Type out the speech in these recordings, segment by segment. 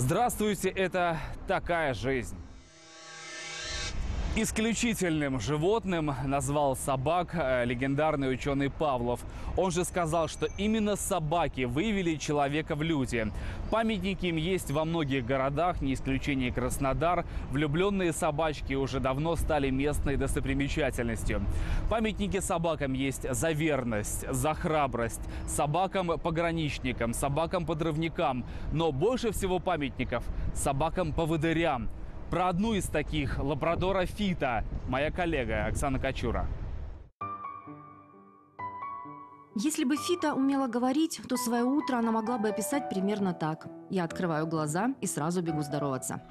Здравствуйте, это «Такая жизнь». Исключительным животным назвал собак легендарный ученый Павлов. Он же сказал, что именно собаки вывели человека в люди. Памятники им есть во многих городах, не исключение Краснодар. Влюбленные собачки уже давно стали местной достопримечательностью. Памятники собакам есть за верность, за храбрость, собакам-пограничникам, собакам-подрывникам. Но больше всего памятников собакам-поводырям. Про одну из таких, лабрадора Фита, моя коллега Оксана Качура. Если бы Фита умела говорить, то свое утро она могла бы описать примерно так. Я открываю глаза и сразу бегу здороваться.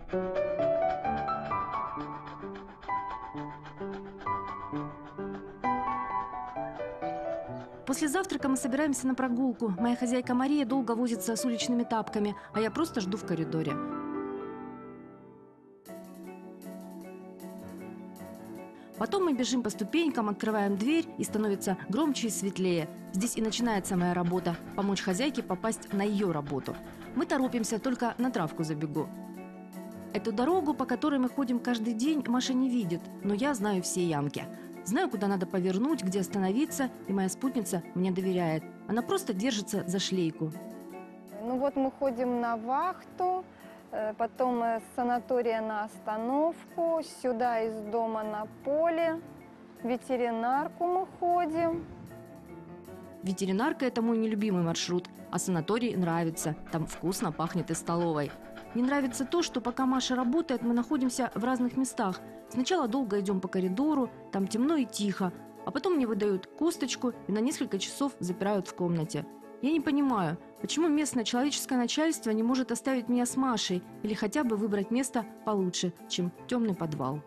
После завтрака мы собираемся на прогулку. Моя хозяйка Мария долго возится с уличными тапками, а я просто жду в коридоре. Потом мы бежим по ступенькам, открываем дверь, и становится громче и светлее. Здесь и начинается моя работа – помочь хозяйке попасть на ее работу. Мы торопимся, только на травку забегу. Эту дорогу, по которой мы ходим каждый день, Маша не видит, но я знаю все ямки. Знаю, куда надо повернуть, где остановиться, и моя спутница мне доверяет. Она просто держится за шлейку. Ну вот мы ходим на вахту. Потом с санатория на остановку, сюда из дома на поле, в ветеринарку мы ходим. Ветеринарка – это мой нелюбимый маршрут, а санаторий нравится. Там вкусно пахнет и столовой. Не нравится то, что пока Маша работает, мы находимся в разных местах. Сначала долго идем по коридору, там темно и тихо, а потом мне выдают косточку и на несколько часов запирают в комнате. Я не понимаю, почему местное человеческое начальство не может оставить меня с Машей или хотя бы выбрать место получше, чем темный подвал.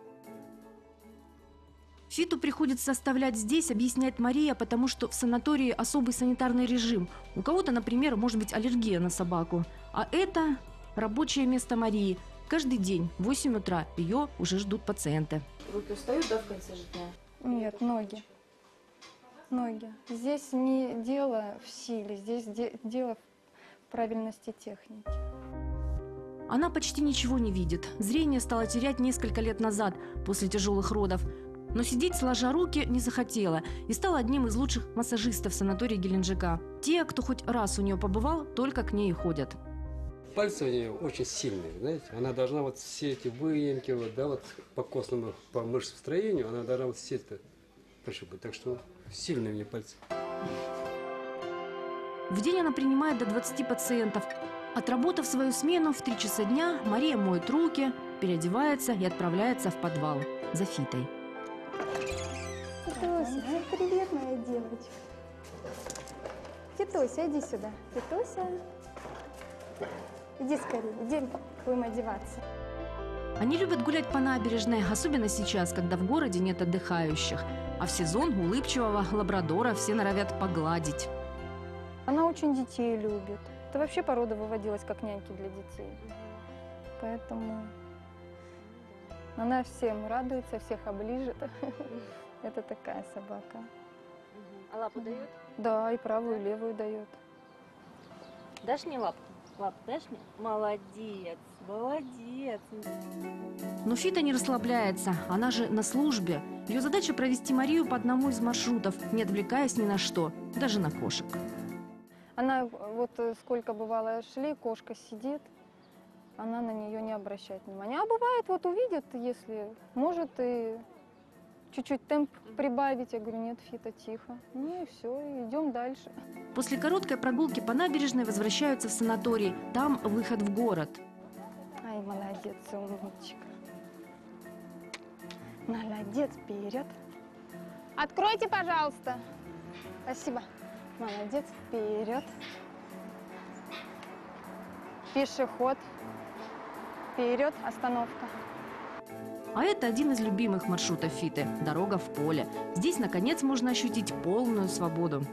Фиту приходится оставлять здесь, объясняет Мария, потому что в санатории особый санитарный режим. У кого-то, например, может быть аллергия на собаку. А это рабочее место Марии. Каждый день в 8 утра ее уже ждут пациенты. Руки устают, да, в конце же дня? Нет, ноги. Ноги. Здесь не дело в силе, здесь дело в правильности техники. Она почти ничего не видит. Зрение стало терять несколько лет назад, после тяжелых родов. Но сидеть сложа руки не захотела и стала одним из лучших массажистов санатория Геленджика. Те, кто хоть раз у нее побывал, только к ней и ходят. Пальцы у нее очень сильные, знаете. Она должна вот все эти выемки, вот, да, вот по костному, по мышцестроению, она должна вот все это пришибать. Так что сильные у нее пальцы. В день она принимает до 20 пациентов. Отработав свою смену в 3 часа дня, Мария моет руки, переодевается и отправляется в подвал за Фитой. Титуся, привет, моя девочка. Титуся, иди сюда. Титуся. Иди скорее, иди, будем одеваться. Они любят гулять по набережной, особенно сейчас, когда в городе нет отдыхающих. А в сезон улыбчивого лабрадора все норовят погладить. Она очень детей любит. Это вообще порода выводилась как няньки для детей. Поэтому она всем радуется, всех оближет. Это такая собака. А лапу дает? Да, и правую, и левую дает. Дашь мне лапку? Лапу дашь мне? Молодец, молодец. Но Фита не расслабляется, она же на службе. Ее задача провести Марию по одному из маршрутов, не отвлекаясь ни на что, даже на кошек. Она, вот сколько бывало шли, кошка сидит, она на нее не обращает внимания. А бывает, вот увидит, если может, и чуть-чуть темп прибавить. Я говорю, нет, Фита, тихо. Ну и все, идем дальше. После короткой прогулки по набережной возвращаются в санаторий. Там выход в город. Ай, молодец, умничка. Молодец, вперед. Откройте, пожалуйста. Спасибо. Молодец, вперед. Пешеход. Вперед, остановка. А это один из любимых маршрутов Фиты – дорога в поле. Здесь, наконец, можно ощутить полную свободу.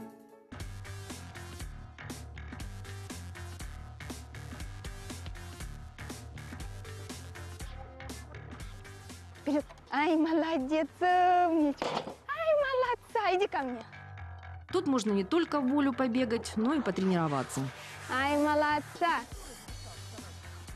Вперед. Ай, молодец, умничка. Ай, молодца, иди ко мне. Тут можно не только в волю побегать, но и потренироваться. Ай, молодца.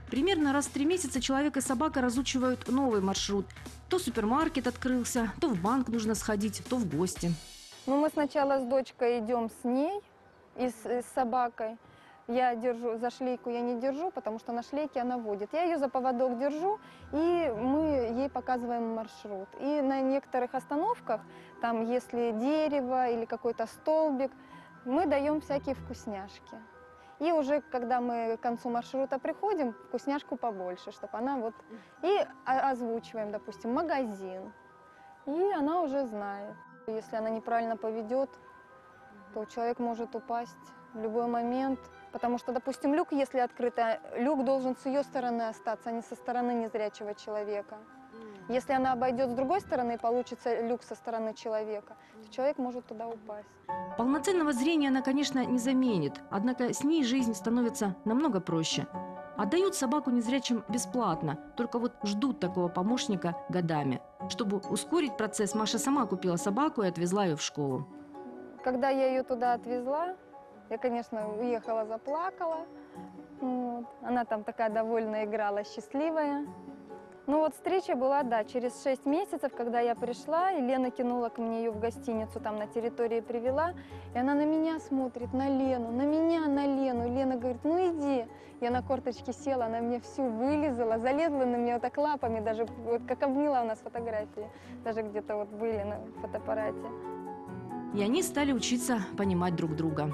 Примерно раз в 3 месяца человек и собака разучивают новый маршрут. То супермаркет открылся, то в банк нужно сходить, то в гости. Ну, мы сначала с дочкой идем с ней и с собакой. Я держу за шлейку, я не держу, потому что на шлейке она водит. Я ее за поводок держу, и мы ей показываем маршрут. И на некоторых остановках, там, если дерево или какой-то столбик, мы даем всякие вкусняшки. И уже, когда мы к концу маршрута приходим, вкусняшку побольше, чтобы она вот... И озвучиваем, допустим, магазин. И она уже знает. Если она неправильно поведет, то человек может упасть в любой момент. Потому что, допустим, люк, если открыт, люк должен с ее стороны остаться, а не со стороны незрячего человека. Если она обойдет с другой стороны и получится люк со стороны человека, то человек может туда упасть. Полноценного зрения она, конечно, не заменит, однако с ней жизнь становится намного проще. Отдают собаку незрячим бесплатно, только вот ждут такого помощника годами. Чтобы ускорить процесс, Маша сама купила собаку и отвезла ее в школу. Когда я ее туда отвезла, я, конечно, уехала, заплакала. Вот. Она там такая довольно играла, счастливая. Ну вот встреча была, да, через 6 месяцев, когда я пришла, и Лена кинула ко мне ее в гостиницу, там на территории привела, и она на меня смотрит, на Лену, на меня, на Лену. И Лена говорит, ну иди. Я на корточке села, она мне всю вылезала, залезла на меня вот так лапами, даже вот как обняла, у нас фотографии, даже где-то вот были на фотоаппарате. И они стали учиться понимать друг друга.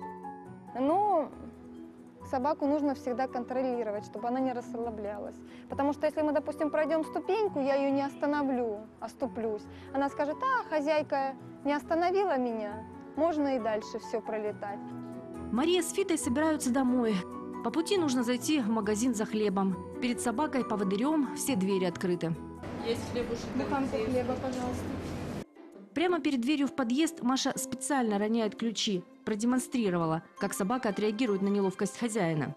Ну, собаку нужно всегда контролировать, чтобы она не расслаблялась. Потому что если мы, допустим, пройдем ступеньку, я ее не остановлю, оступлюсь. Она скажет, а, хозяйка не остановила меня, можно и дальше все пролетать. Мария с Фитой собираются домой. По пути нужно зайти в магазин за хлебом. Перед собакой-поводырем все двери открыты. Есть хлебушек. Буханку хлеба, пожалуйста. Прямо перед дверью в подъезд Маша специально роняет ключи. Продемонстрировала, как собака отреагирует на неловкость хозяина.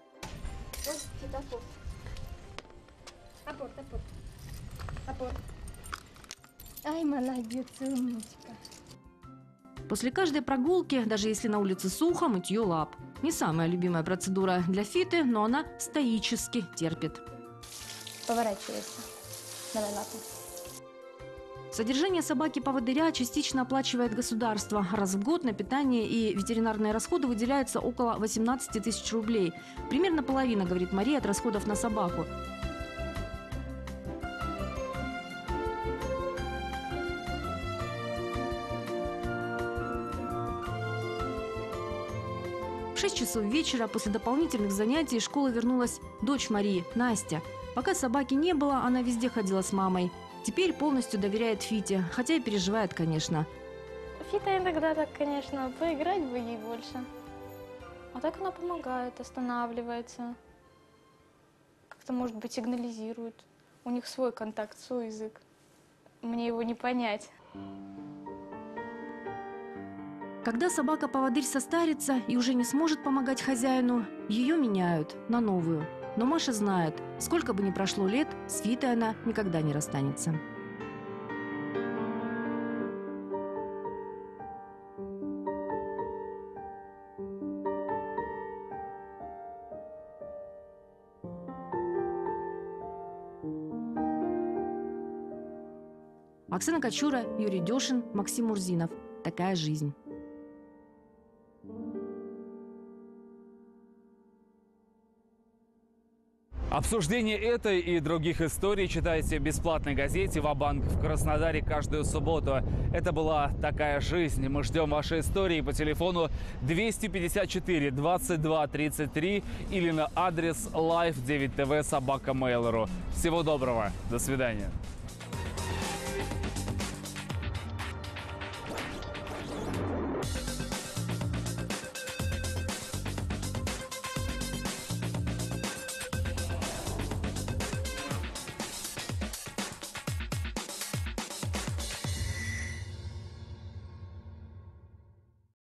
Апорт. Ай, молодец, умничка. После каждой прогулки, даже если на улице сухо, мытье лап. Не самая любимая процедура для Фиты, но она стоически терпит. Поворачивайся. Давай лапу. Содержание собаки-поводыря частично оплачивает государство. Раз в год на питание и ветеринарные расходы выделяется около 18 тысяч рублей. Примерно половина, говорит Мария, от расходов на собаку. В 6 часов вечера после дополнительных занятий из школы вернулась дочь Марии, Настя. Пока собаки не было, она везде ходила с мамой. Теперь полностью доверяет Фите, хотя и переживает, конечно. Фита иногда так, конечно, поиграть бы ей больше. А так она помогает, останавливается. Как-то, может быть, сигнализирует. У них свой контакт, свой язык. Мне его не понять. Когда собака-поводырь состарится и уже не сможет помогать хозяину, ее меняют на новую. Но Маша знает, сколько бы ни прошло лет, с Фитой она никогда не расстанется. Оксана Кочура, Юрий Дешин, Максим Мурзинов. Такая жизнь. Обсуждение этой и других историй читайте в бесплатной газете «Ва-банк» в Краснодаре каждую субботу. Это была «Такая жизнь». Мы ждем ваши истории по телефону 254 22 33 или на адрес live9tv@mail.ru. Всего доброго. До свидания.